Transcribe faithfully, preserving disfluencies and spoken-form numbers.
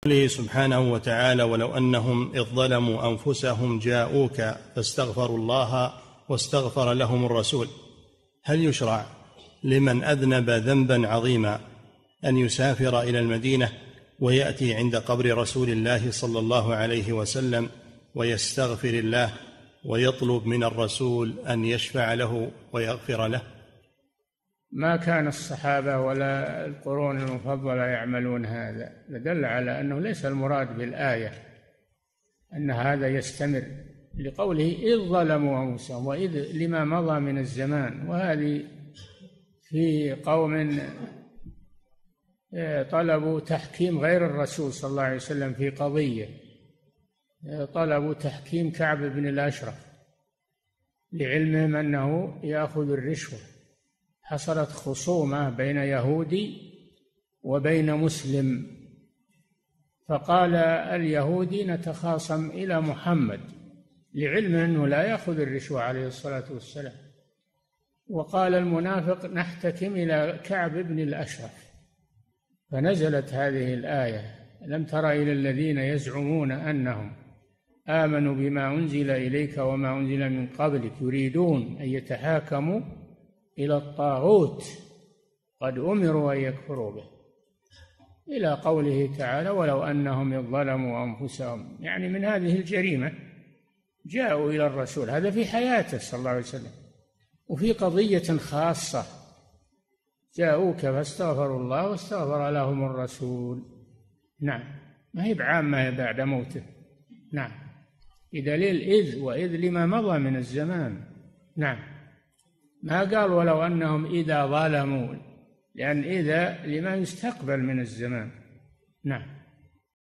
قوله سبحانه وتعالى: ولو أنهم إذ ظلموا أنفسهم جاءوك فاستغفروا الله واستغفر لهم الرسول، هل يشرع لمن أذنب ذنبا عظيما أن يسافر إلى المدينة ويأتي عند قبر رسول الله صلى الله عليه وسلم ويستغفر الله ويطلب من الرسول أن يشفع له ويغفر له؟ ما كان الصحابة ولا القرون المفضلة يعملون هذا، دل على أنه ليس المراد بالآية أن هذا يستمر، لقوله إذ ظلموا أنفسهم وإذ لما مضى من الزمان، وهذه في قوم طلبوا تحكيم غير الرسول صلى الله عليه وسلم في قضية، طلبوا تحكيم كعب بن الأشرف لعلمهم أنه يأخذ الرشوة. حصلت خصومة بين يهودي وبين مسلم، فقال اليهودي نتخاصم إلى محمد لعلم أنه لا يأخذ الرشوة عليه الصلاة والسلام، وقال المنافق نحتكم إلى كعب بن الأشرف، فنزلت هذه الآية: لم تر إلى الذين يزعمون أنهم آمنوا بما أنزل إليك وما أنزل من قبلك يريدون أن يتحاكموا إلى الطاغوت قد أمروا أن يكفروا به، إلى قوله تعالى: ولو أنهم إذ ظلموا أنفسهم، يعني من هذه الجريمة جاءوا إلى الرسول، هذا في حياته صلى الله عليه وسلم، وفي قضية خاصة جاءوك فاستغفروا الله واستغفر لهم الرسول. نعم، ما هي بعامة بعد موته. نعم، بدليل إذ وإذ لما مضى من الزمان. نعم، ما قال ولو أنهم إذا ظلموا، لأن إذا لما يستقبل من الزمان. نعم.